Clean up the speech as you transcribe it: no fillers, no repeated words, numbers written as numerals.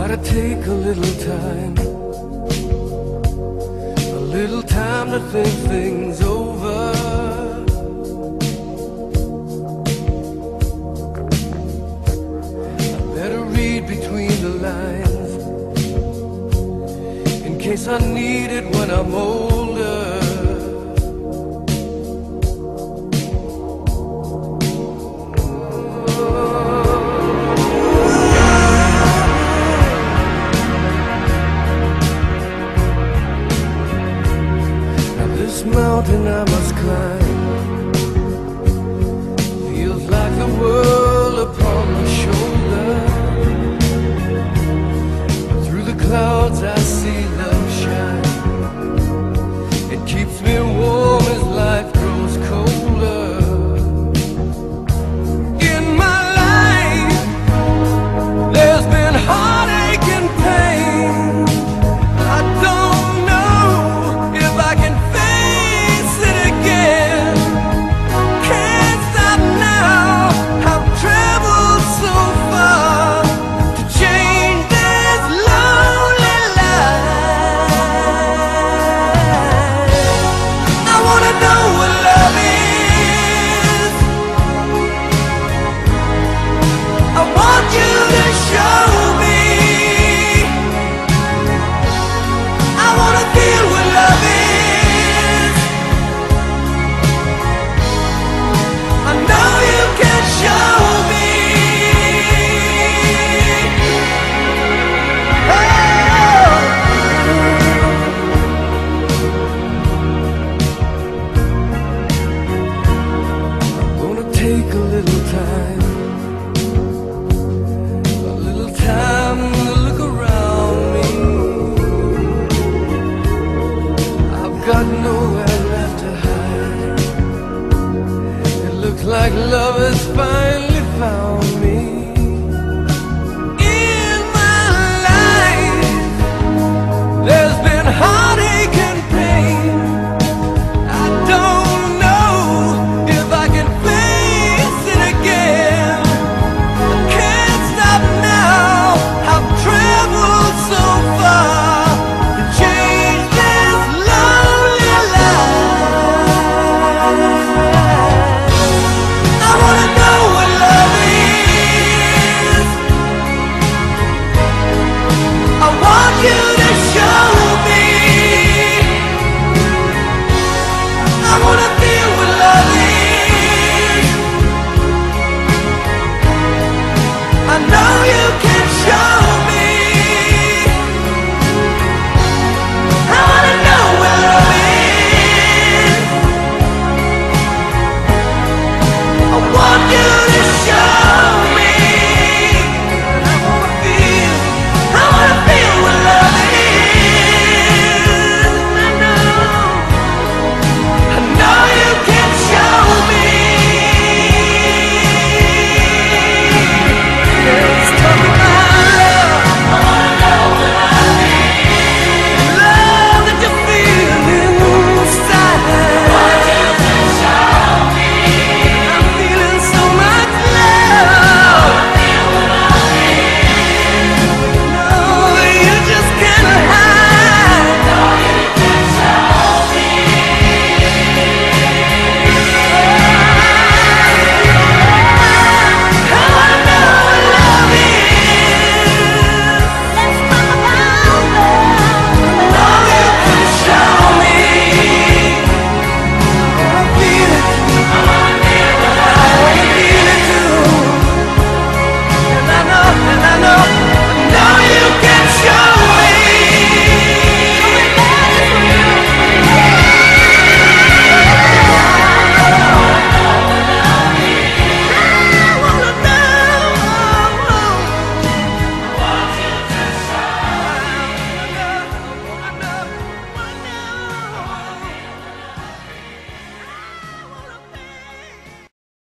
Gotta take a little time to think things over. I better read between the lines in case I need it when I'm older. This mountain I must climb feels like the world upon my shoulder. Through the clouds I see love shine. It keeps me warm as life grows colder. In my life there's been heartache and pain. I don't know if I can take a little time to look around me. I've got nowhere left to hide. It looks like love has finally found me. In my life there's been heartache and pain. I don't know if I can you